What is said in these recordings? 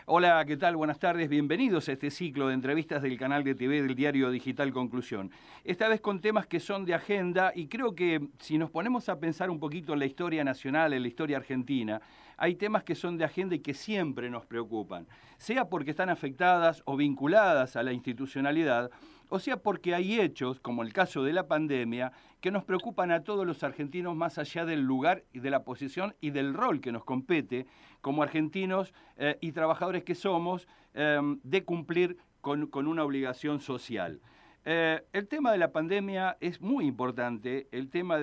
Hola, ¿qué tal? Buenas tardes. Bienvenidos a este ciclo de entrevistas del canal de TV del diario digital Conclusión. Esta vez con temas que son de agenda y creo que si nos ponemos a pensar un poquito en la historia nacional, en la historia argentina, hay temas que son de agenda y que siempre nos preocupan, sea porque están afectadas o vinculadas a la institucionalidad, o sea porque hay hechos, como el caso de la pandemia, que nos preocupan a todos los argentinos más allá del lugar y de la posición y del rol que nos compete como argentinos y trabajadores que somos de cumplir con una obligación social. El tema de la pandemia es muy importante, el tema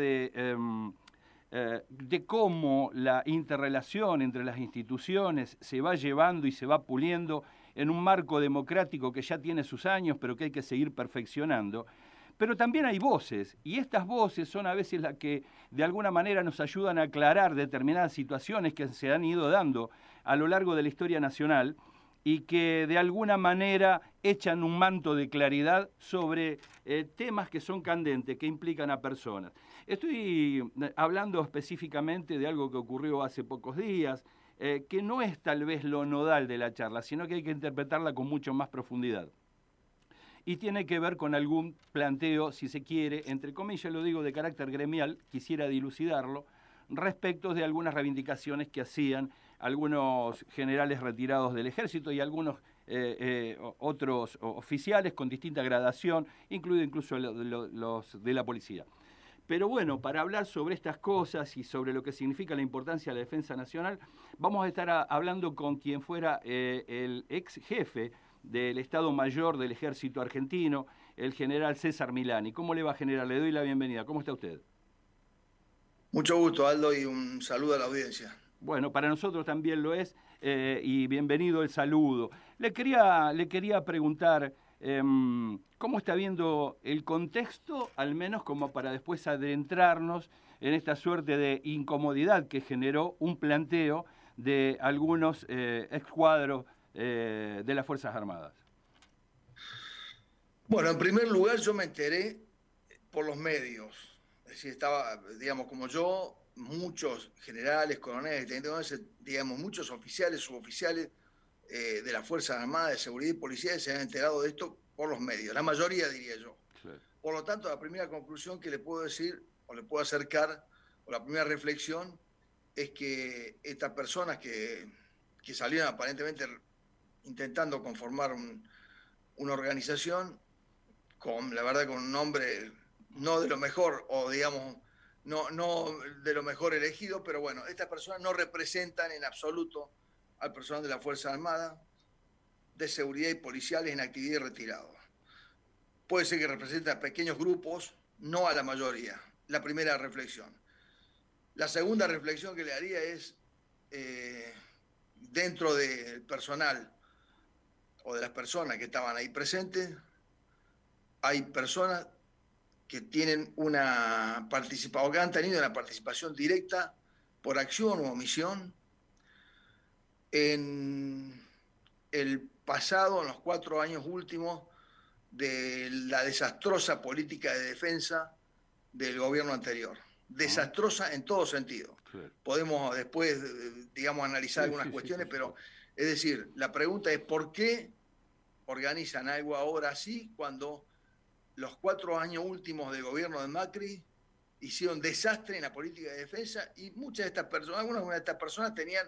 de cómo la interrelación entre las instituciones se va llevando y se va puliendo en un marco democrático que ya tiene sus años, pero que hay que seguir perfeccionando. Pero también hay voces, y estas voces son a veces las que de alguna manera nos ayudan a aclarar determinadas situaciones que se han ido dando a lo largo de la historia nacional y que de alguna manera echan un manto de claridad sobre temas que son candentes, que implican a personas. Estoy hablando específicamente de algo que ocurrió hace pocos días, que no es tal vez lo nodal de la charla, sino que hay que interpretarla con mucho más profundidad. Y tiene que ver con algún planteo, si se quiere, entre comillas, lo digo de carácter gremial, quisiera dilucidarlo, respecto de algunas reivindicaciones que hacían algunos generales retirados del ejército y algunos otros oficiales con distinta gradación, incluido incluso los de la policía. Pero bueno, para hablar sobre estas cosas y sobre lo que significa la importancia de la defensa nacional, vamos a estar hablando con quien fuera el ex jefe del Estado Mayor del Ejército Argentino, el general César Milani. ¿Cómo le va, general? Le doy la bienvenida. ¿Cómo está usted? Mucho gusto, Aldo, y un saludo a la audiencia. Bueno, para nosotros también lo es, y bienvenido el saludo. Le quería preguntar cómo está viendo el contexto, al menos como para después adentrarnos en esta suerte de incomodidad que generó un planteo de algunos excuadros de las Fuerzas Armadas. Bueno, en primer lugar, yo me enteré por los medios. Es decir, estaba, digamos, como yo, muchos generales, coroneles, tenientes, digamos, muchos oficiales, suboficiales de las Fuerzas Armadas, de Seguridad y Policía se han enterado de esto por los medios. La mayoría, diría yo. Sí. Por lo tanto, la primera conclusión que le puedo decir, o le puedo acercar, o la primera reflexión, es que estas personas que salieron aparentemente intentando conformar una organización, la verdad, con un nombre no de lo mejor, o digamos, no de lo mejor elegido, pero bueno, estas personas no representan en absoluto al personal de la Fuerza Armada, de seguridad y policiales en actividad y retirado. Puede ser que representen a pequeños grupos, no a la mayoría. La primera reflexión. La segunda reflexión que le haría es, dentro del personal o de las personas que estaban ahí presentes, hay personas que tienen una participación, que han tenido una participación directa por acción o omisión en el pasado, en los 4 años últimos, de la desastrosa política de defensa del gobierno anterior. ¿No? Desastrosa en todo sentido. Sí. Podemos después, digamos, analizar Sí, algunas sí, sí, por cuestiones, pero supuesto. es decir, la pregunta es ¿por qué organizan algo ahora así cuando los 4 años últimos del gobierno de Macri hicieron desastre en la política de defensa y muchas de estas personas, algunas de estas personas tenían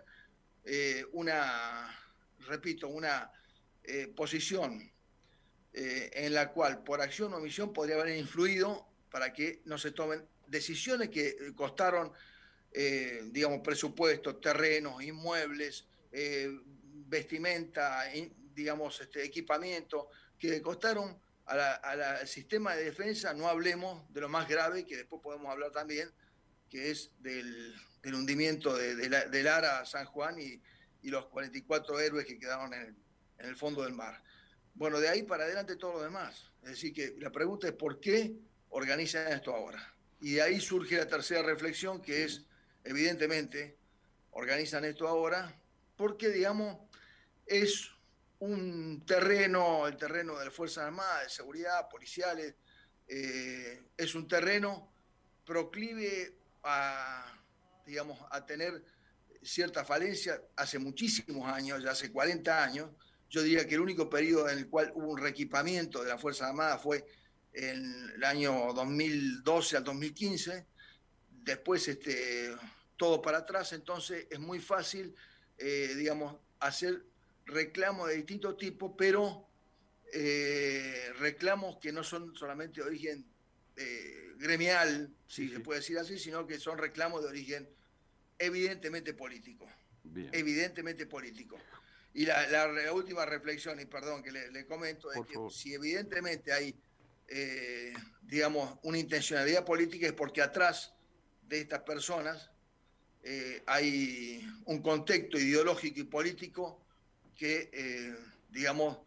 repito, una posición en la cual por acción o omisión podría haber influido para que no se tomen decisiones que costaron, digamos, presupuestos, terrenos, inmuebles, vestimenta, digamos, equipamiento, que costaron al sistema de defensa. No hablemos de lo más grave, que después podemos hablar también, que es del hundimiento del Ara San Juan y los 44 héroes que quedaron en el fondo del mar. Bueno, de ahí para adelante todo lo demás. Es decir, que la pregunta es ¿por qué organizan esto ahora? Y de ahí surge la tercera reflexión, que Sí. es, evidentemente, organizan esto ahora porque, digamos, es un terreno, el terreno de las Fuerzas Armadas, de seguridad, policiales, es un terreno proclive a, digamos, a tener cierta falencia hace muchísimos años, ya hace 40 años. Yo diría que el único periodo en el cual hubo un reequipamiento de las Fuerzas Armadas fue en el año 2012 al 2015. Después todo para atrás, entonces es muy fácil, digamos, hacer reclamos de distinto tipo, pero reclamos que no son solamente de origen gremial, si se puede decir así, sino que son reclamos de origen evidentemente político. Bien. Evidentemente político. Y la última reflexión, y perdón que le comento, es que si evidentemente hay, digamos, una intencionalidad política, es porque atrás de estas personas hay un contexto ideológico y político que, digamos,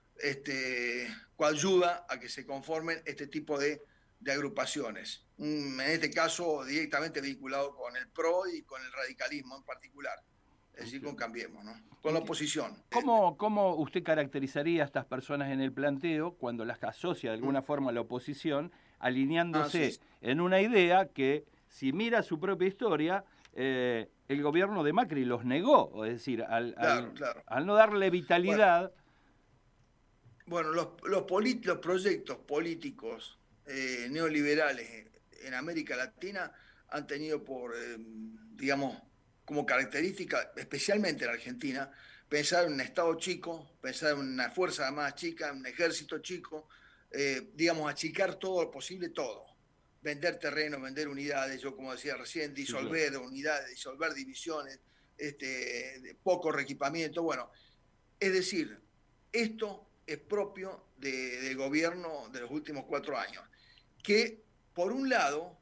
coayuda a que se conformen este tipo de agrupaciones. En este caso, directamente vinculado con el PRO y con el radicalismo en particular. Es decir, con Cambiemos, ¿no? Con la oposición. ¿Cómo usted caracterizaría a estas personas en el planteo cuando las asocia de alguna forma a la oposición, alineándose en una idea que, si mira su propia historia, el gobierno de Macri los negó? Es decir, al no darle vitalidad... Bueno, los proyectos políticos neoliberales en América Latina han tenido digamos, como característica, especialmente en Argentina, pensar en un Estado chico, pensar en una fuerza armada chica, en un ejército chico, digamos, achicar todo lo posible, todo. Vender terreno, vender unidades, yo como decía recién, disolver unidades, disolver divisiones, poco reequipamiento. Bueno, es decir, esto es propio del gobierno de los últimos 4 años, que por un lado,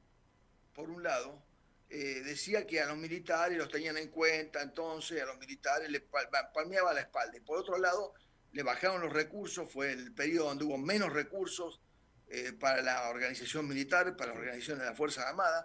decía que a los militares los tenían en cuenta, entonces a los militares les palmeaba la espalda. Y por otro lado, le bajaron los recursos, fue el periodo donde hubo menos recursos para la organización militar, para la organización de las Fuerzas Armadas,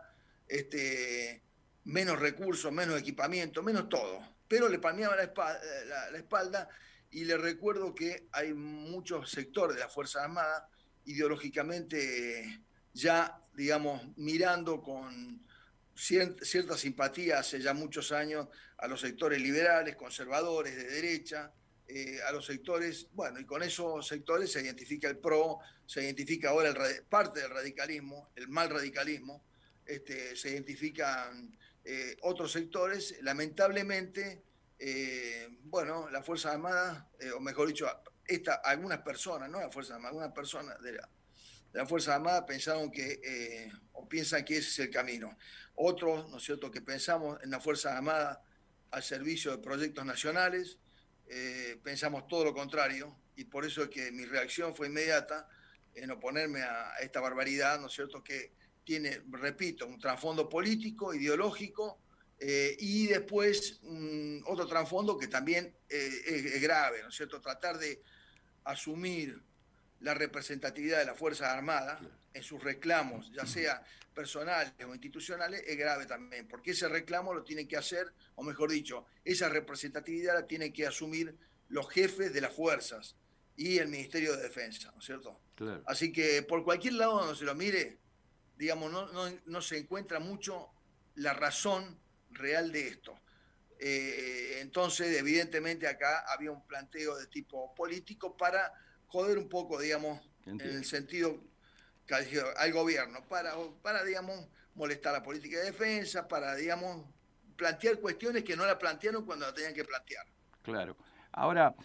menos recursos, menos equipamiento, menos todo. Pero le palmeaba la espalda, y le recuerdo que hay muchos sectores de las Fuerzas Armadas ideológicamente ya, digamos, mirando con cierta simpatía hace ya muchos años a los sectores liberales, conservadores, de derecha, a los sectores, bueno, y con esos sectores se identifica el PRO, se identifica ahora parte del radicalismo, el mal radicalismo, se identifican otros sectores, lamentablemente, bueno, las Fuerzas Armadas, o mejor dicho, algunas personas, no las Fuerzas Armadas, algunas personas de la Fuerza Armada pensaron que, o piensan que ese es el camino. Otros, ¿no es cierto?, que pensamos en la Fuerza Armada al servicio de proyectos nacionales, pensamos todo lo contrario, y por eso es que mi reacción fue inmediata en oponerme a esta barbaridad, ¿no es cierto?, que tiene, repito, un trasfondo político, ideológico, y después otro trasfondo que también es grave, ¿no es cierto?, tratar de asumir la representatividad de las Fuerzas Armadas en sus reclamos, ya sea personales o institucionales, es grave también, porque ese reclamo lo tienen que hacer, o mejor dicho, esa representatividad la tienen que asumir los jefes de las fuerzas y el Ministerio de Defensa, ¿no es cierto? Claro. Así que por cualquier lado donde se lo mire, digamos, no se encuentra mucho la razón real de esto. Entonces, evidentemente acá había un planteo de tipo político para joder un poco, digamos, en el sentido al gobierno, para, digamos, molestar la política de defensa, para, digamos, plantear cuestiones que no la plantearon cuando la tenían que plantear. Claro. Ahora,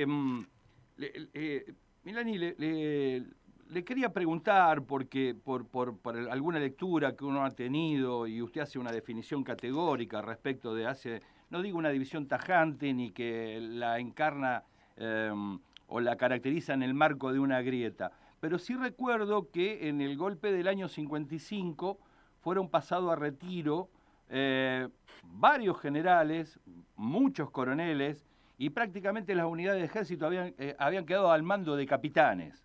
Milani, le quería preguntar, porque por alguna lectura que uno ha tenido, y usted hace una definición categórica respecto de no digo una división tajante, ni que la encarna o la caracteriza en el marco de una grieta, pero sí recuerdo que en el golpe del año 55 fueron pasados a retiro varios generales, muchos coroneles, y prácticamente las unidades de ejército habían quedado al mando de capitanes.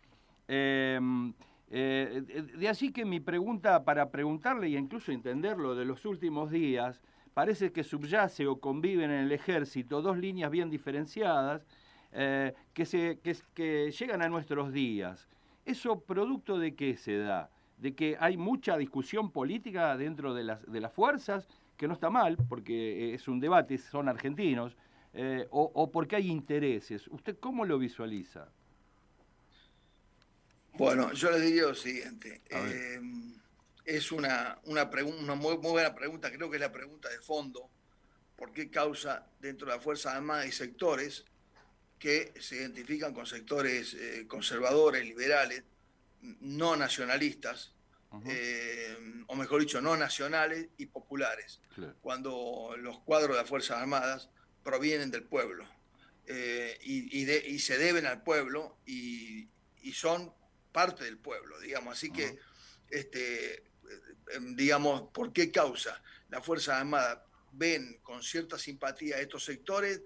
De allí que mi pregunta, para preguntarle e incluso entenderlo de los últimos días, parece que subyace o conviven en el ejército dos líneas bien diferenciadas que llegan a nuestros días. ¿Eso producto de qué se da? ¿De que hay mucha discusión política dentro de las fuerzas que no está mal, porque es un debate, son argentinos, o porque hay intereses. ¿Usted cómo lo visualiza? Bueno, yo le diría lo siguiente. Es una muy buena pregunta, creo que es la pregunta de fondo. ¿Por qué causa dentro de las Fuerzas Armadas hay sectores que se identifican con sectores conservadores, liberales, no nacionalistas, Uh-huh. o mejor dicho, no nacionales y populares, Claro. cuando los cuadros de las Fuerzas Armadas provienen del pueblo y se deben al pueblo y son parte del pueblo, digamos. Así que, Uh-huh. digamos, ¿por qué causa? Las Fuerzas Armadas ven con cierta simpatía a estos sectores,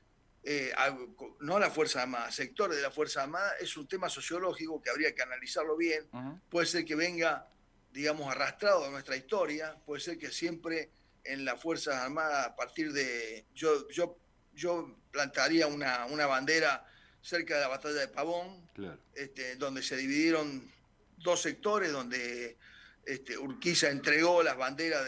no la Fuerza Armada, sectores de la Fuerza Armada, es un tema sociológico que habría que analizarlo bien. Uh-huh. Puede ser que venga, digamos, arrastrado de nuestra historia, puede ser que siempre en las Fuerzas Armadas, a partir de... Yo plantaría una bandera cerca de la batalla de Pavón, Claro. donde se dividieron dos sectores, donde Urquiza entregó las banderas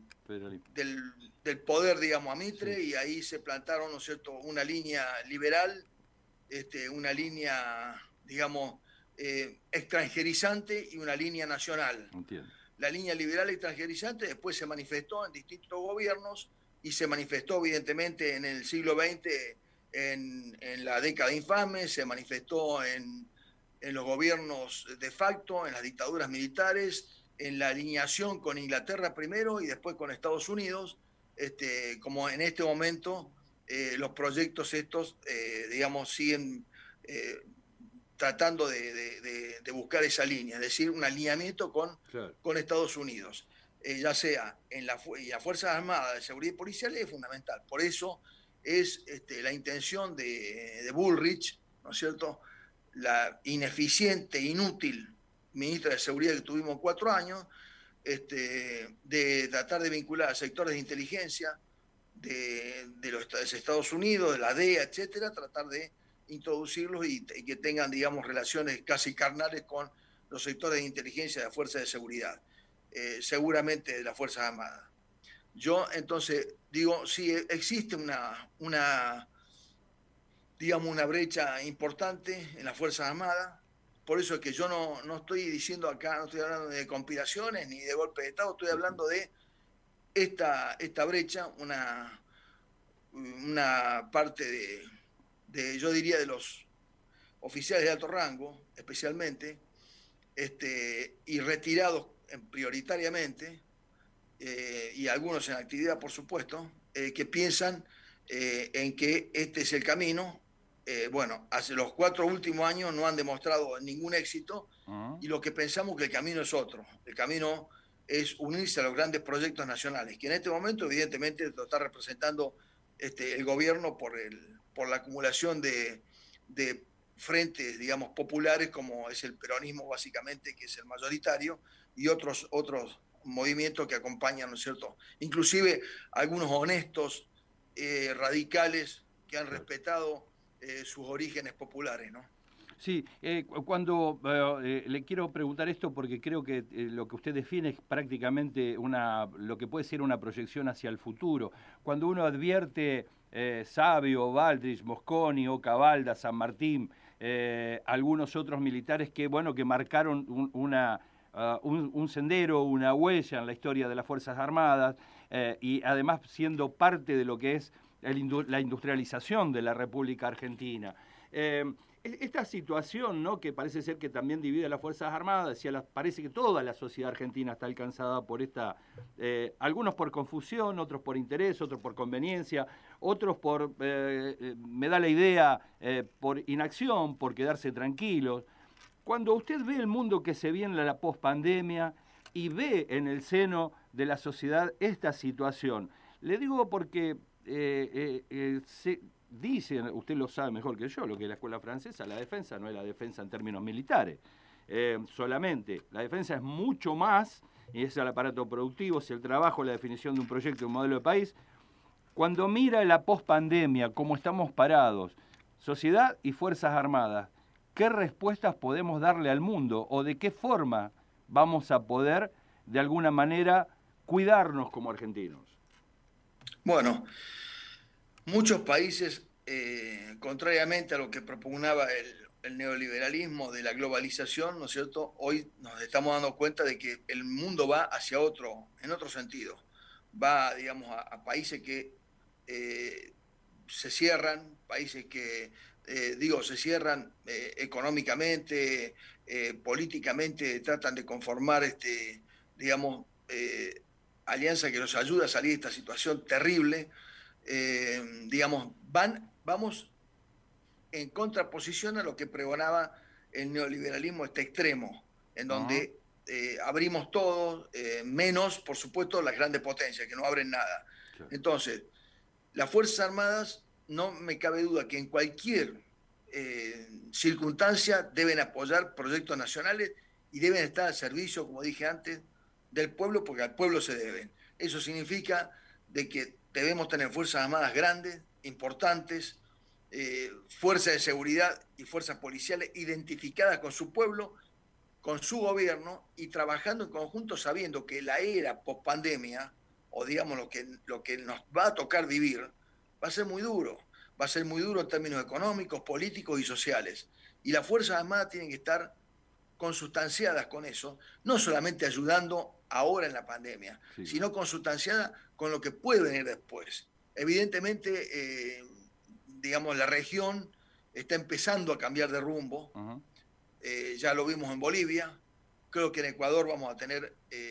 del poder, digamos, a Mitre, sí. Y ahí se plantaron, ¿no es cierto?, una línea liberal, una línea, digamos, extranjerizante y una línea nacional. Entiendo. La línea liberal extranjerizante después se manifestó en distintos gobiernos y se manifestó evidentemente en el siglo XX en la década infame, se manifestó en los gobiernos de facto, en las dictaduras militares, en la alineación con Inglaterra primero y después con Estados Unidos, como en este momento los proyectos estos, digamos, siguen tratando de buscar esa línea, es decir, un alineamiento con Estados Unidos, ya sea en las Fuerzas Armadas, de Seguridad y Policial, es fundamental. Por eso es la intención de Bullrich, ¿no es cierto?, la ineficiente, inútil ministra de Seguridad que tuvimos 4 años, de tratar de vincular a sectores de inteligencia de los Estados Unidos, de la DEA, etcétera, tratar de introducirlos y que tengan, digamos, relaciones casi carnales con los sectores de inteligencia de las fuerzas de seguridad, seguramente de las Fuerzas Armadas. Yo, entonces, digo, sí, existe digamos, una brecha importante en las Fuerzas Armadas. Por eso es que yo no estoy diciendo acá, no estoy hablando de conspiraciones ni de golpe de Estado, estoy hablando de esta brecha, una parte yo diría, de los oficiales de alto rango, especialmente, y retirados prioritariamente, y algunos en actividad, por supuesto, que piensan en que este es el camino. Bueno, hace los 4 últimos años no han demostrado ningún éxito, y lo que pensamos que el camino es otro. El camino es unirse a los grandes proyectos nacionales, que en este momento evidentemente lo está representando el gobierno por la acumulación de frentes, digamos, populares, como es el peronismo básicamente, que es el mayoritario, y otros movimientos que acompañan, ¿no es cierto? Inclusive algunos honestos, radicales, que han respetado sus orígenes populares, ¿no? Sí, cuando le quiero preguntar esto porque creo que lo que usted define es prácticamente lo que puede ser una proyección hacia el futuro. Cuando uno advierte Sabio, Baldrich, Mosconi, Ocavalda, San Martín, algunos otros militares que marcaron un sendero, una huella en la historia de las Fuerzas Armadas, y además siendo parte de lo que es la industrialización de la República Argentina. Esta situación, ¿no?, que parece ser que también divide a las Fuerzas Armadas, parece que toda la sociedad argentina está alcanzada por algunos por confusión, otros por interés, otros por conveniencia, otros me da la idea, por inacción, por quedarse tranquilos. Cuando usted ve el mundo que se viene en la pospandemia y ve en el seno de la sociedad esta situación, le digo porque dicen, usted lo sabe mejor que yo, lo que es la escuela francesa, la defensa no es la defensa en términos militares solamente. La defensa es mucho más, y es el aparato productivo, es el trabajo, la definición de un proyecto, de un modelo de país. Cuando mira la pospandemia, cómo estamos parados, sociedad y Fuerzas Armadas, ¿qué respuestas podemos darle al mundo o de qué forma vamos a poder, de alguna manera, cuidarnos como argentinos? Bueno, muchos países, contrariamente a lo que propugnaba el neoliberalismo de la globalización, ¿no es cierto? Hoy nos estamos dando cuenta de que el mundo va hacia en otro sentido. Va, digamos, a países que eh, se cierran, países que, se cierran económicamente, políticamente, tratan de conformar, digamos, alianza que los ayuda a salir de esta situación terrible. Digamos, vamos en contraposición a lo que pregonaba el neoliberalismo este extremo, en Ajá, donde abrimos todo, menos, por supuesto, las grandes potencias, que no abren nada. claro. Entonces, las Fuerzas Armadas, no me cabe duda que en cualquier circunstancia deben apoyar proyectos nacionales y deben estar al servicio, como dije antes, del pueblo, porque al pueblo se deben. Eso significa de que debemos tener Fuerzas Armadas grandes, importantes, fuerzas de seguridad y fuerzas policiales identificadas con su pueblo, con su gobierno y trabajando en conjunto sabiendo que la era post-pandemia, o digamos lo que nos va a tocar vivir, va a ser muy duro. Va a ser muy duro en términos económicos, políticos y sociales. Y las Fuerzas Armadas tienen que estar consustanciadas con eso, no solamente ayudando ahora en la pandemia, Sí, sino consustanciadas con lo que puede venir después. Evidentemente, digamos, la región está empezando a cambiar de rumbo, ajá, ya lo vimos en Bolivia, creo que en Ecuador vamos a tener,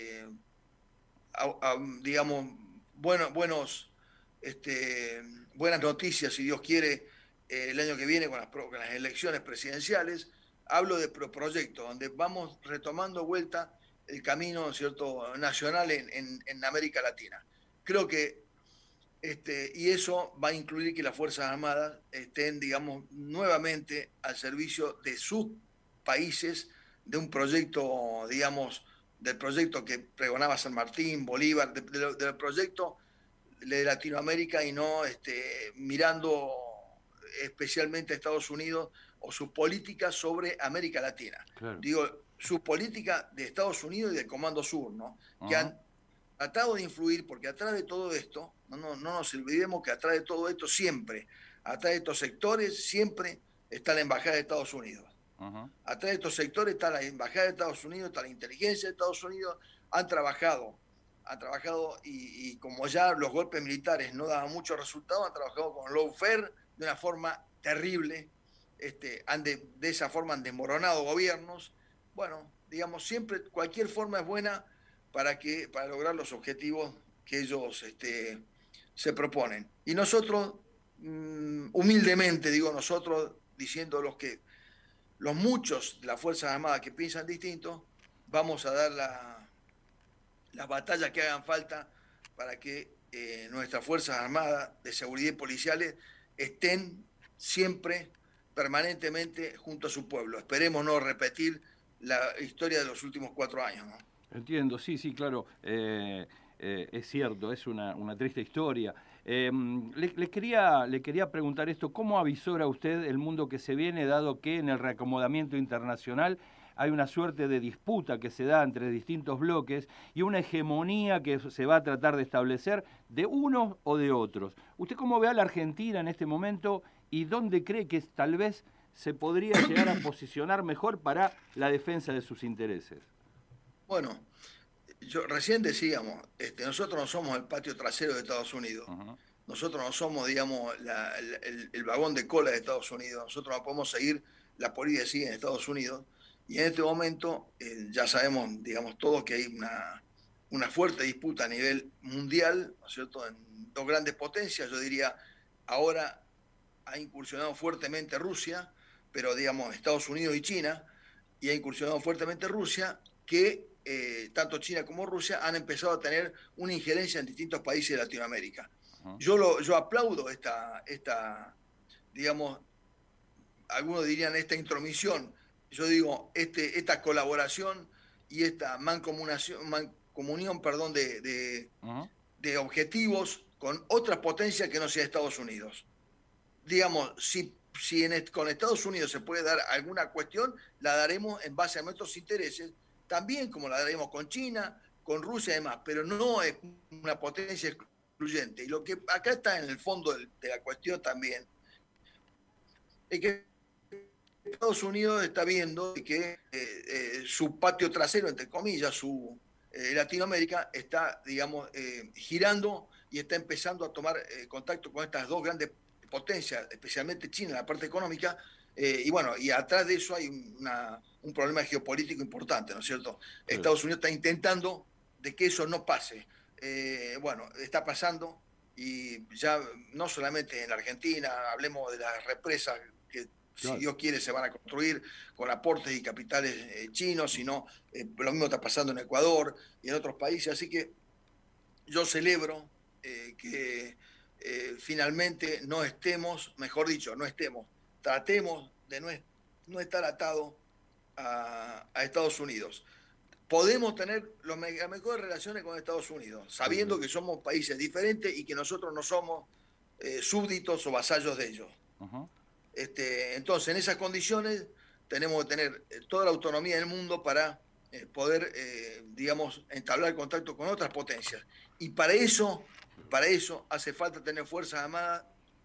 digamos, buenos, este, buenas noticias, si Dios quiere, el año que viene con las elecciones presidenciales. Hablo de proyectos, donde vamos retomando vuelta el camino, ¿cierto?, nacional en América Latina. Creo que y eso va a incluir que las Fuerzas Armadas estén, digamos, nuevamente al servicio de sus países, de un proyecto, digamos, del proyecto que pregonaba San Martín, Bolívar, del proyecto de Latinoamérica y no mirando especialmente a Estados Unidos o sus políticas sobre América Latina. claro. Digo, su política de Estados Unidos y del Comando Sur, ¿no? Que Ajá, han tratado de influir, porque atrás de todo esto, no nos olvidemos que atrás de todo esto siempre, atrás de estos sectores siempre está la Embajada de Estados Unidos. ajá, Atrás de estos sectores está la Embajada de Estados Unidos, está la inteligencia de Estados Unidos, han trabajado y como ya los golpes militares no daban muchos resultados, han trabajado con lawfare de una forma terrible, de esa forma han desmoronado gobiernos. Bueno, digamos, siempre cualquier forma es buena para lograr los objetivos que ellos se proponen. Y nosotros, humildemente digo nosotros, diciendo los muchos de las Fuerzas Armadas que piensan distinto, vamos a dar las batallas que hagan falta para que nuestras Fuerzas Armadas de seguridad y policiales estén siempre, permanentemente junto a su pueblo. Esperemos no repetir la historia de los últimos 4 años, ¿no? entiendo, sí, sí, claro, es cierto, es una triste historia. Le quería preguntar esto, ¿cómo avisora usted el mundo que se viene, dado que en el reacomodamiento internacional hay una suerte de disputa que se da entre distintos bloques y una hegemonía que se va a tratar de establecer de unos o de otros? ¿Usted cómo ve a la Argentina en este momento y dónde cree que tal vez se podría llegar a posicionar mejor para la defensa de sus intereses? Bueno, yo recién decíamos, nosotros no somos el patio trasero de Estados Unidos. Ajá, Nosotros no somos, digamos, el vagón de cola de Estados Unidos. Nosotros no podemos seguir la política que sigue en Estados Unidos. Y en este momento ya sabemos, digamos, todos que hay una fuerte disputa a nivel mundial, ¿no es cierto?, en dos grandes potencias. Yo diría, ahora ha incursionado fuertemente Rusia, pero digamos Estados Unidos y China, y ha incursionado fuertemente Rusia, que tanto China como Rusia han empezado a tener una injerencia en distintos países de Latinoamérica. ajá. Yo aplaudo digamos, algunos dirían esta intromisión, yo digo, esta colaboración y esta mancomunión, perdón, Ajá. de objetivos con otras potencias que no sea Estados Unidos. Digamos, si con Estados Unidos se puede dar alguna cuestión, la daremos en base a nuestros intereses, también como la daremos con China, con Rusia y demás, pero no es una potencia excluyente. Y lo que acá está en el fondo de la cuestión también es que Estados Unidos está viendo que su patio trasero, entre comillas, su Latinoamérica, está, digamos, girando y está empezando a tomar contacto con estas dos grandes potencias, especialmente China en la parte económica, y bueno, y atrás de eso hay un problema geopolítico importante, ¿no es cierto? Sí. Estados Unidos está intentando de que eso no pase. Bueno, está pasando y ya no solamente en la Argentina, hablemos de las represas que si Claro. Dios quiere se van a construir con aportes y capitales chinos, sino lo mismo está pasando en Ecuador y en otros países, así que yo celebro que finalmente no estemos, mejor dicho, no estemos, tratemos de no estar atados a Estados Unidos. Podemos tener las mejores relaciones con Estados Unidos, sabiendo que somos países diferentes y que nosotros no somos súbditos o vasallos de ellos. Ajá. Entonces, en esas condiciones tenemos que tener toda la autonomía del mundo para poder, digamos, entablar contacto con otras potencias. Y para eso hace falta tener fuerzas armadas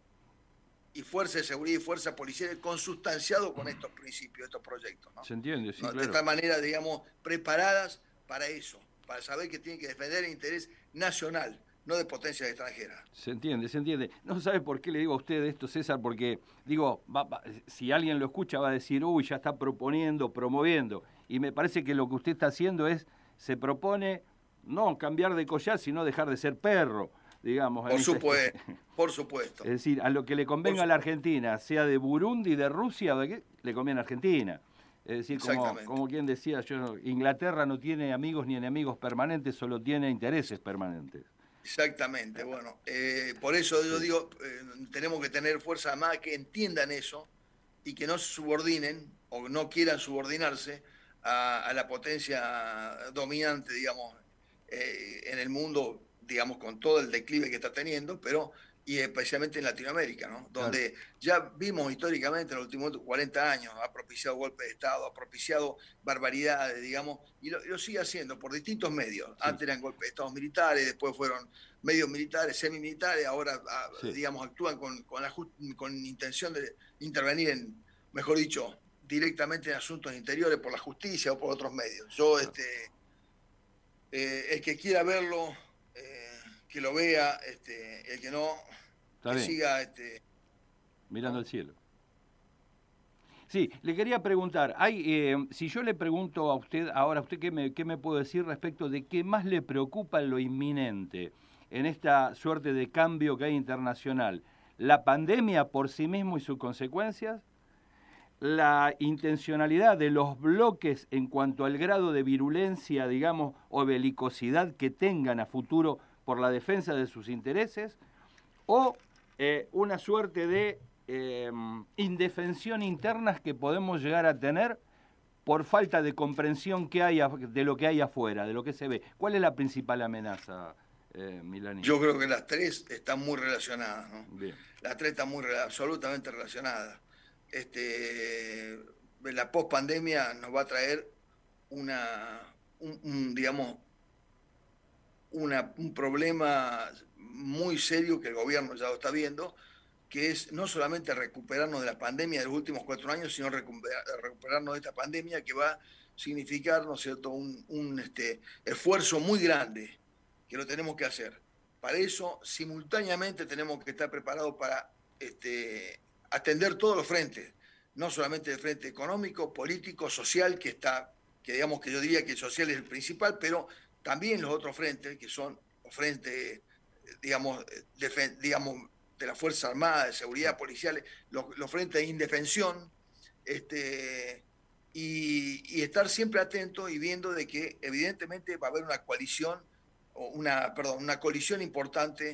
y fuerza de seguridad y fuerza policial consustanciado con estos principios, estos proyectos, ¿no? Se entiende, sí, ¿No? claro. De tal manera, digamos, preparadas para eso, para saber que tienen que defender el interés nacional, no de potencias extranjeras. Se entiende, se entiende. No sabe por qué le digo a usted esto, César, porque digo, si alguien lo escucha va a decir, uy, ya está proponiendo, promoviendo. Y me parece que lo que usted está haciendo es, se propone no cambiar de collar, sino dejar de ser perro, digamos. Por supuesto, por supuesto. Es decir, a lo que le convenga a la Argentina, sea de Burundi, de Rusia, o de qué, le conviene a Argentina. Es decir, como quien decía, Inglaterra no tiene amigos ni enemigos permanentes, solo tiene intereses permanentes. Exactamente, bueno, por eso yo digo, tenemos que tener fuerzas armadas que entiendan eso y que no se subordinen o no quieran subordinarse a la potencia dominante, digamos, en el mundo, digamos, con todo el declive que está teniendo, pero y especialmente en Latinoamérica, ¿no? Donde claro, ya vimos históricamente en los últimos 40 años, ha propiciado golpes de Estado, ha propiciado barbaridades, digamos, y lo sigue haciendo por distintos medios. Sí. Antes eran golpes de Estados militares, después fueron medios militares, semimilitares, ahora, sí, digamos, actúan con intención de intervenir mejor dicho, directamente en asuntos interiores por la justicia o por otros medios. Yo, claro, el que quiera verlo, que lo vea, el que no, está que bien, siga mirando ¿no? al cielo. Sí, le quería preguntar, si yo le pregunto a usted, ahora, ¿usted qué me puede decir respecto de qué más le preocupa lo inminente en esta suerte de cambio que hay internacional? ¿La pandemia por sí mismo y sus consecuencias? ¿La intencionalidad de los bloques en cuanto al grado de virulencia, digamos, o belicosidad que tengan a futuro por la defensa de sus intereses? ¿O una suerte de indefensión internas que podemos llegar a tener por falta de comprensión que hay de lo que hay afuera, de lo que se ve? ¿Cuál es la principal amenaza, Milani? Yo creo que las tres están muy relacionadas, ¿no? Bien. Las tres están absolutamente relacionadas. La pospandemia nos va a traer digamos, un problema muy serio que el gobierno ya lo está viendo, que es no solamente recuperarnos de la pandemia de los últimos 4 años, sino recuperarnos de esta pandemia que va a significar, ¿no es cierto?, un esfuerzo muy grande que lo tenemos que hacer. Para eso, simultáneamente tenemos que estar preparados para atender todos los frentes, no solamente el frente económico, político, social, que digamos que yo diría que el social es el principal, pero también los otros frentes, que son los frentes, digamos, de la Fuerza Armada, de seguridad policiales, los frentes de indefensión, y estar siempre atentos y viendo de que evidentemente va a haber una coalición, o una colisión importante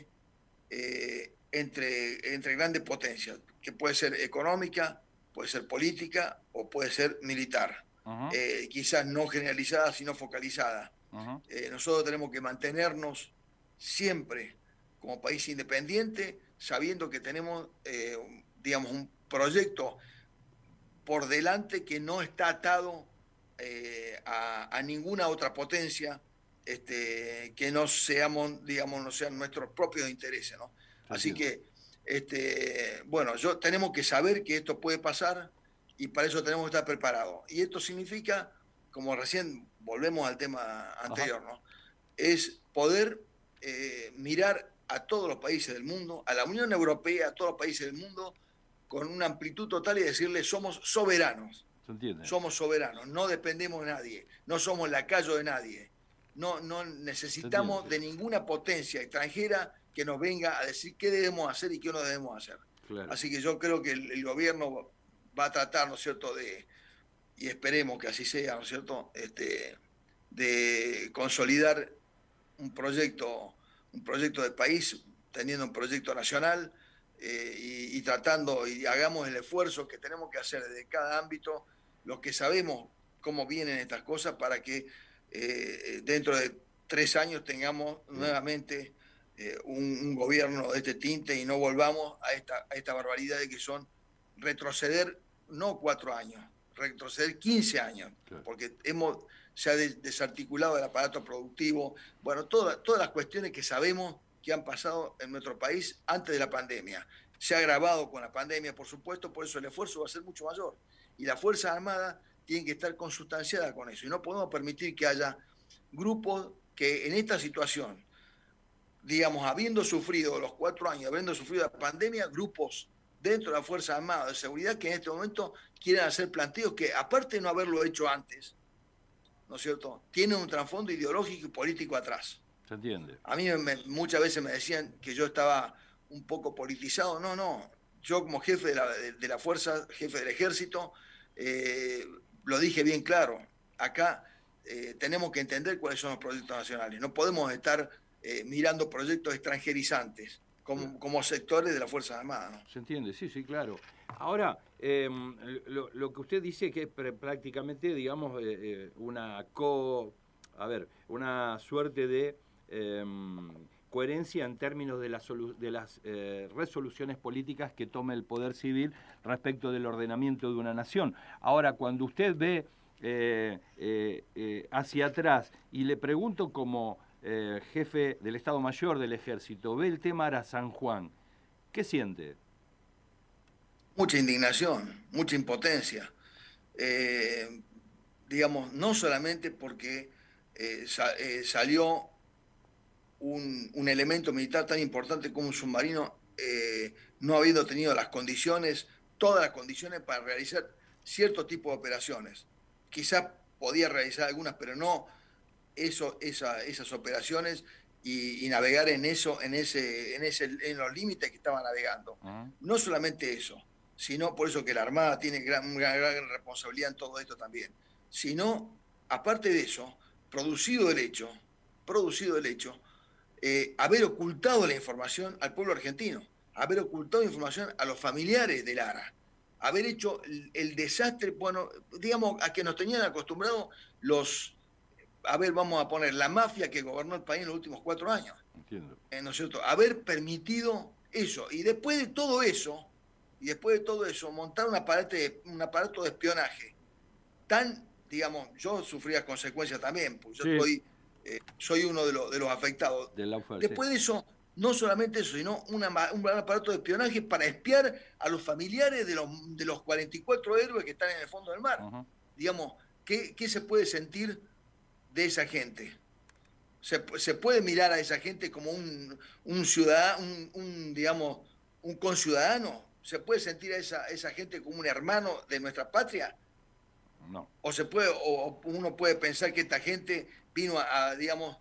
entre grandes potencias, que puede ser económica, puede ser política o puede ser militar. Uh-huh. Quizás no generalizada, sino focalizada. Uh-huh. Nosotros tenemos que mantenernos siempre como país independiente, sabiendo que tenemos, digamos, un proyecto por delante que no está atado a ninguna otra potencia que no seamos, digamos, no sean nuestros propios intereses, ¿no? Así que, bueno, tenemos que saber que esto puede pasar y para eso tenemos que estar preparados. Y esto significa, como recién volvemos al tema anterior, ¿no? Es poder mirar a todos los países del mundo, a la Unión Europea, a todos los países del mundo, con una amplitud total y decirles somos soberanos. ¿Se entiende? Somos soberanos, no dependemos de nadie, no somos lacayo de nadie. No necesitamos de ninguna potencia extranjera que nos venga a decir qué debemos hacer y qué no debemos hacer. Claro. Así que yo creo que el gobierno va a tratar, ¿no es cierto?, y esperemos que así sea, ¿no es cierto?, de consolidar un proyecto de país, teniendo un proyecto nacional y tratando, y hagamos el esfuerzo que tenemos que hacer desde cada ámbito, los que sabemos cómo vienen estas cosas, para que dentro de 3 años tengamos nuevamente un gobierno de este tinte y no volvamos a esta barbaridad de que son retroceder no 4 años, retroceder 15 años, claro. Porque se ha desarticulado el aparato productivo, bueno, todas las cuestiones que sabemos que han pasado en nuestro país antes de la pandemia. Se ha agravado con la pandemia, por supuesto, por eso el esfuerzo va a ser mucho mayor. Y las Fuerzas Armadas tienen que estar consustanciadas con eso. Y no podemos permitir que haya grupos que en esta situación, digamos, habiendo sufrido los 4 años, habiendo sufrido la pandemia, grupos dentro de las Fuerzas Armadas de Seguridad que en este momento quieren hacer planteos que, aparte de no haberlo hecho antes, ¿no es cierto?, tienen un trasfondo ideológico y político atrás. ¿Se entiende? A mí muchas veces me decían que yo estaba un poco politizado. No. Yo como jefe de la fuerza, jefe del ejército, lo dije bien claro. Acá tenemos que entender cuáles son los proyectos nacionales. No podemos estar mirando proyectos extranjerizantes como sectores de las Fuerzas Armadas, ¿no? Se entiende, sí, claro. Ahora, lo que usted dice que es prácticamente, digamos, una suerte de coherencia en términos de las resoluciones políticas que tome el Poder Civil respecto del ordenamiento de una nación. Ahora, cuando usted ve hacia atrás, y le pregunto como jefe del Estado Mayor del Ejército, ve el tema Ara San Juan, ¿qué siente? Mucha indignación, mucha impotencia. Digamos, no solamente porque salió un elemento militar tan importante como un submarino, no habiendo tenido todas las condiciones para realizar cierto tipo de operaciones. Quizás podía realizar algunas, pero no esas operaciones y navegar en los límites que estaba navegando. No solamente eso, sino por eso que la Armada tiene una gran responsabilidad en todo esto también, sino, aparte de eso, producido el hecho, haber ocultado la información al pueblo argentino, haber ocultado información a los familiares de Lara, haber hecho el desastre, bueno, digamos, a que nos tenían acostumbrados vamos a poner la mafia que gobernó el país en los últimos 4 años. Entiendo. ¿No es cierto? Haber permitido eso. Y después de todo eso, montar un aparato de espionaje digamos, yo sufrí las consecuencias también, porque yo soy uno de los afectados. Después de eso, no solamente eso, sino un aparato de espionaje para espiar a los familiares de los 44 héroes que están en el fondo del mar. Digamos, ¿qué se puede sentir de esa gente? Se puede mirar a esa gente como un ciudadano, digamos, un conciudadano. ¿Se puede sentir a esa gente como un hermano de nuestra patria? No. O uno puede pensar que esta gente vino digamos,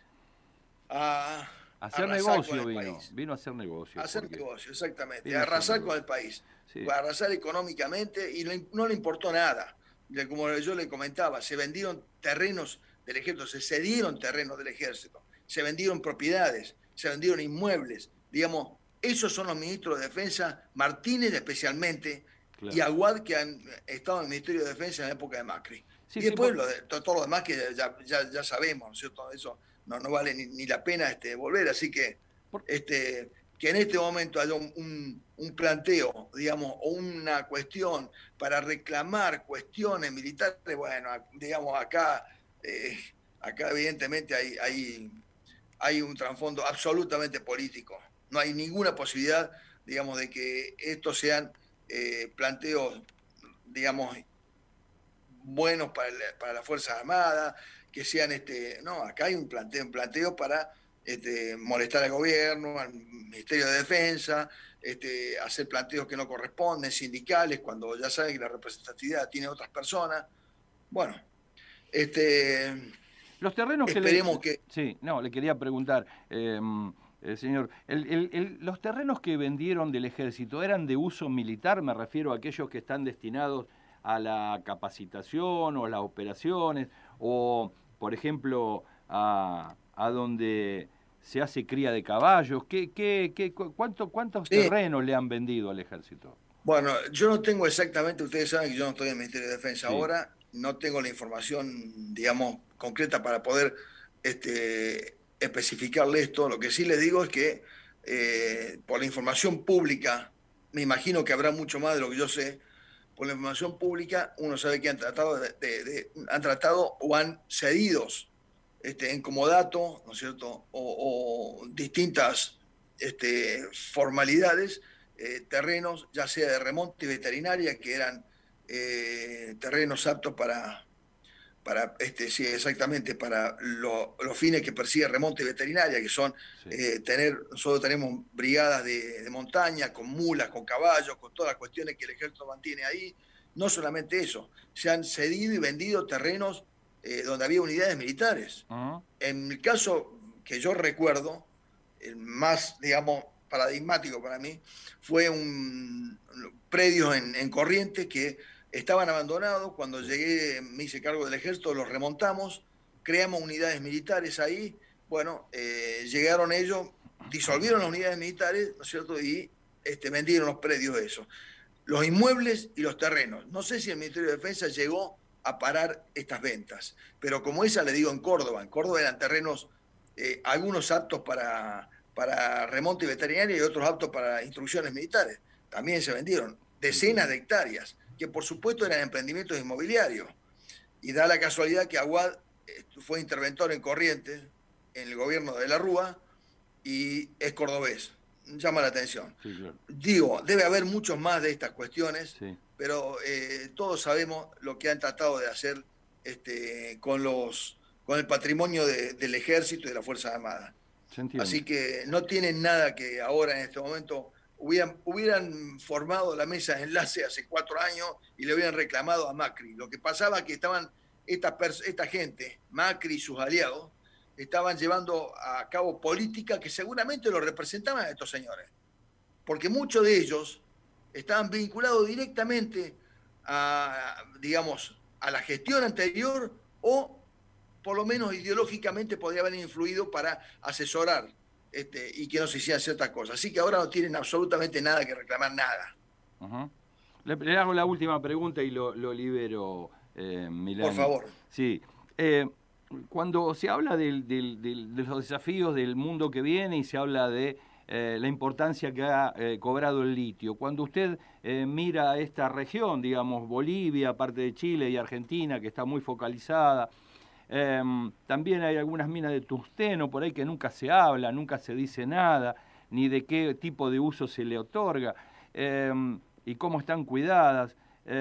a hacer negocio, vino a hacer negocio. A hacer negocio, exactamente. A arrasar con el país. Sí. A arrasar económicamente, y no le importó nada. Como yo le comentaba, se vendieron terrenos del ejército, se cedieron terrenos del ejército, se vendieron propiedades, se vendieron inmuebles. Digamos, esos son los ministros de Defensa, Martínez especialmente, claro, y Aguad, que han estado en el Ministerio de Defensa en la época de Macri. Sí, y después todo lo demás que ya sabemos, ¿no es cierto? Eso no vale ni la pena volver. Así que que en este momento haya un planteo, digamos, o una cuestión para reclamar cuestiones militares, bueno, digamos, acá Acá evidentemente hay un trasfondo absolutamente político. No hay ninguna posibilidad, digamos, de que estos sean planteos, digamos, buenos para las Fuerzas Armadas, que sean, no, acá hay un planteo para molestar al gobierno, al Ministerio de Defensa, hacer planteos que no corresponden, sindicales, cuando ya saben que la representatividad tiene otras personas. Bueno, Los terrenos que esperemos que... Sí, no, le quería preguntar, señor, los terrenos que vendieron del ejército, ¿eran de uso militar? Me refiero a aquellos que están destinados a la capacitación o a las operaciones, o, por ejemplo, a donde se hace cría de caballos. ¿Cuántos Sí, terrenos le han vendido al ejército? bueno, yo no tengo exactamente, ustedes saben que yo no estoy en el Ministerio de Defensa Sí. ahora, no tengo la información, digamos, concreta para poder especificarle esto. Lo que sí les digo es que por la información pública, me imagino que habrá mucho más de lo que yo sé, por la información pública uno sabe que han tratado, han tratado o han cedido en comodato, ¿no es cierto?, o distintas formalidades, terrenos, ya sea de remonte y veterinaria, que eran terrenos aptos sí, exactamente, para los fines que persigue remonte y veterinaria, que son Sí. nosotros tenemos brigadas de montaña, con mulas, con caballos, con todas las cuestiones que el ejército mantiene ahí. No solamente eso, se han cedido y vendido terrenos donde había unidades militares. Uh-huh. En el caso que yo recuerdo, el más, digamos, paradigmático para mí, fue un predio en Corrientes que estaban abandonados. Cuando llegué, me hice cargo del ejército, los remontamos, creamos unidades militares ahí. Bueno, llegaron ellos, disolvieron las unidades militares, ¿no es cierto? Y vendieron los predios de eso. Los inmuebles y los terrenos. No sé si el Ministerio de Defensa llegó a parar estas ventas, pero como esa le digo en Córdoba eran terrenos, algunos aptos para remonte veterinario y otros aptos para instrucciones militares. También se vendieron decenas de hectáreas, que por supuesto eran emprendimientos inmobiliarios. Y da la casualidad que Aguad fue interventor en Corrientes, en el gobierno de la Rúa, y es cordobés. Llama la atención. Sí, claro. Digo, debe haber muchos más de estas cuestiones, Sí. pero todos sabemos lo que han tratado de hacer con el patrimonio del ejército y de las Fuerzas Armadas. Se entiende. Así que no tienen nada que ahora en este momento hubieran formado la mesa de enlace hace 4 años y le hubieran reclamado a Macri. Lo que pasaba es que estaban esta gente, Macri y sus aliados, estaban llevando a cabo política que seguramente lo representaban a estos señores. Porque muchos de ellos estaban vinculados directamente digamos, a la gestión anterior, o por lo menos ideológicamente podría haber influido para asesorar y que no se hicieran ciertas cosas. Así que ahora no tienen absolutamente nada que reclamar, nada. Uh-huh. Le hago la última pregunta y lo libero, Milani. Por favor. Sí. Cuando se habla de los desafíos del mundo que viene y se habla de la importancia que ha cobrado el litio, cuando usted mira esta región, digamos, Bolivia, parte de Chile y Argentina, que está muy focalizada, también hay algunas minas de tungsteno por ahí que nunca se habla, nunca se dice nada, ni de qué tipo de uso se le otorga, y cómo están cuidadas.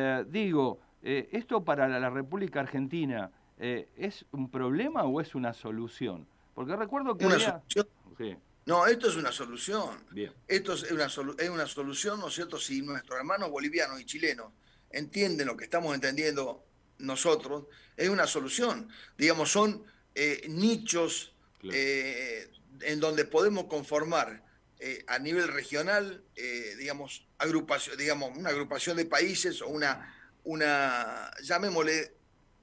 ¿Esto para la República Argentina es un problema o es una solución? Porque recuerdo que ¿Una había... solución? Sí. No, esto es una solución. Bien. Esto es una solución, ¿no es cierto? Si nuestros hermanos bolivianos y chilenos entienden lo que estamos entendiendo nosotros, es una solución. Digamos, son nichos Claro. en donde podemos conformar a nivel regional, digamos, una agrupación de países o llamémosle,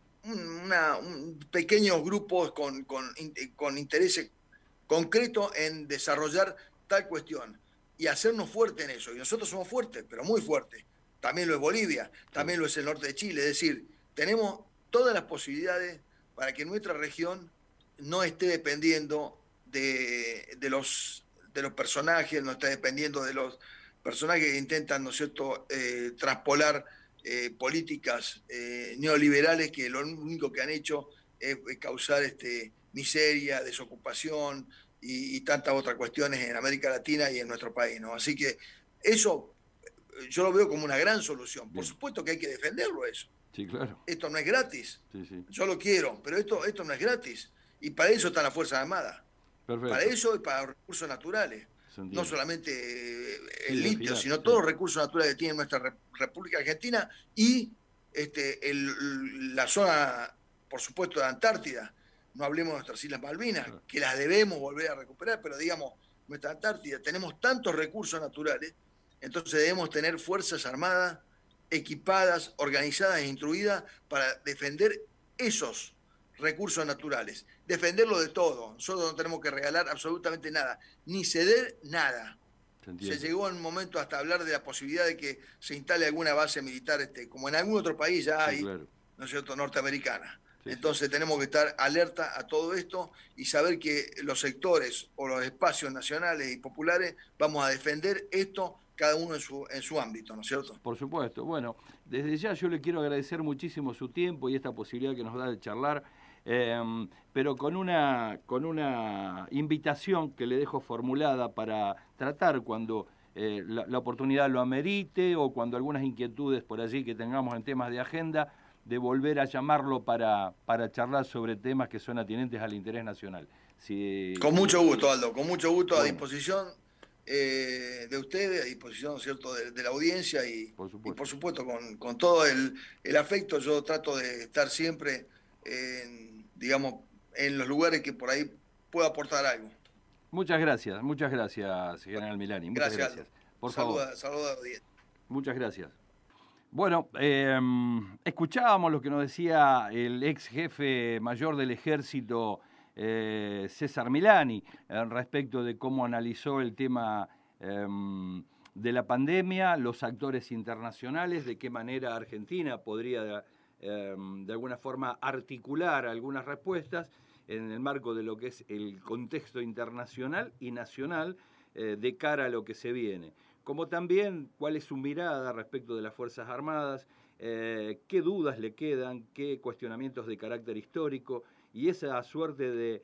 pequeños grupos con intereses concretos en desarrollar tal cuestión y hacernos fuertes en eso. Y nosotros somos fuertes, pero muy fuertes. También lo es Bolivia, también lo es el norte de Chile. Es decir, tenemos todas las posibilidades para que nuestra región no esté dependiendo de los personajes, no esté dependiendo de los personajes que intentan, ¿no es cierto?, traspolar políticas neoliberales que lo único que han hecho causar miseria, desocupación y tantas otras cuestiones en América Latina y en nuestro país, ¿no? Así que eso yo lo veo como una gran solución. Por supuesto que hay que defenderlo eso. Sí, claro. Esto no es gratis. Sí, sí. Yo lo quiero, pero esto no es gratis. Y para eso están las Fuerzas Armadas. Perfecto. Para eso y para los recursos naturales. No solamente el litio, sino todos los recursos naturales que tiene nuestra República Argentina y la zona, por supuesto, de Antártida. No hablemos de nuestras Islas Malvinas, que las debemos volver a recuperar, pero digamos, nuestra Antártida, tenemos tantos recursos naturales, entonces debemos tener fuerzas armadas equipadas, organizadas e instruidas para defender esos recursos naturales. Defenderlo de todo. Nosotros no tenemos que regalar absolutamente nada, ni ceder nada. Se llegó en un momento hasta hablar de la posibilidad de que se instale alguna base militar, como en algún otro país ya hay, claro, ¿no es cierto?, norteamericana. Sí, entonces tenemos que estar alerta a todo esto y saber que los sectores o los espacios nacionales y populares vamos a defender esto cada uno en su ámbito, ¿no es cierto? Por supuesto. Bueno, desde ya yo le quiero agradecer muchísimo su tiempo y esta posibilidad que nos da de charlar, pero con una invitación que le dejo formulada para tratar cuando la oportunidad lo amerite o cuando algunas inquietudes por allí que tengamos en temas de agenda, de volver a llamarlo para charlar sobre temas que son atinentes al interés nacional. Con mucho gusto, Aldo, con mucho gusto, bueno, a disposición de ustedes, a disposición, ¿cierto?, de la audiencia y por supuesto con todo el afecto. Yo trato de estar siempre, digamos, en los lugares que por ahí pueda aportar algo. Muchas gracias, general Milani. Muchas gracias. Por favor. Saluda a la audiencia. Muchas gracias. Bueno, escuchábamos lo que nos decía el ex jefe mayor del Ejército, César Milani, respecto de cómo analizó el tema de la pandemia, los actores internacionales, de qué manera Argentina podría de alguna forma articular algunas respuestas en el marco de lo que es el contexto internacional y nacional de cara a lo que se viene. Como también cuál es su mirada respecto de las Fuerzas Armadas, qué dudas le quedan, qué cuestionamientos de carácter histórico y esa suerte de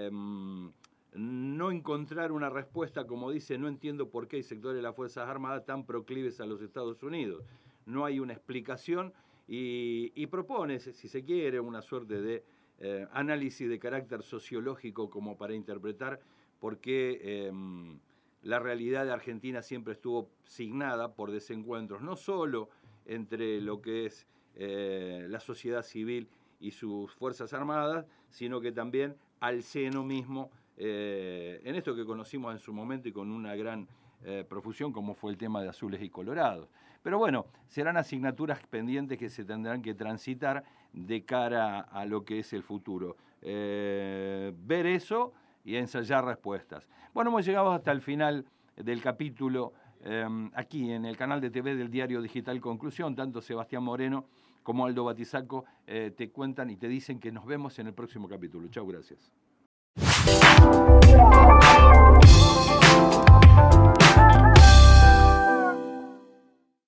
no encontrar una respuesta, como dice, no entiendo por qué hay sectores de las Fuerzas Armadas tan proclives a los Estados Unidos. No hay una explicación y propone, si se quiere, una suerte de análisis de carácter sociológico como para interpretar por qué la realidad de Argentina siempre estuvo signada por desencuentros, no solo entre lo que es la sociedad civil y sus Fuerzas Armadas, sino que también al seno mismo, en esto que conocimos en su momento y con una gran profusión, como fue el tema de azules y colorados. Pero bueno, serán asignaturas pendientes que se tendrán que transitar de cara a lo que es el futuro. Ver eso y ensayar respuestas. Bueno, hemos llegado hasta el final del capítulo aquí en el canal de TV del Diario Digital Conclusión. Tanto Sebastián Moreno como Aldo Batizacco te cuentan y te dicen que nos vemos en el próximo capítulo. Chau, gracias.